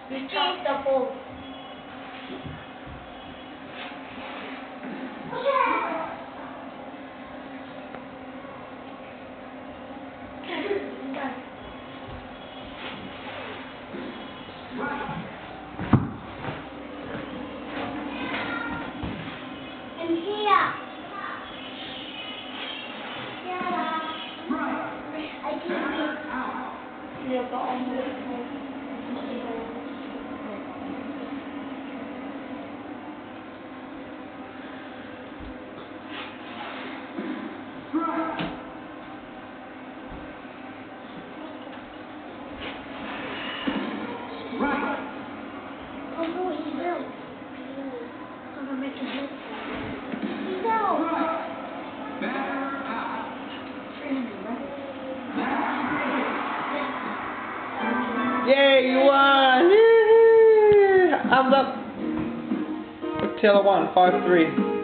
You chopped the hole. And here. I can't. You're the Oh no, he's out. I'm gonna make him hit. He's out. Yay, you won! Yay! Thumbs up. Taylor won, 5-3.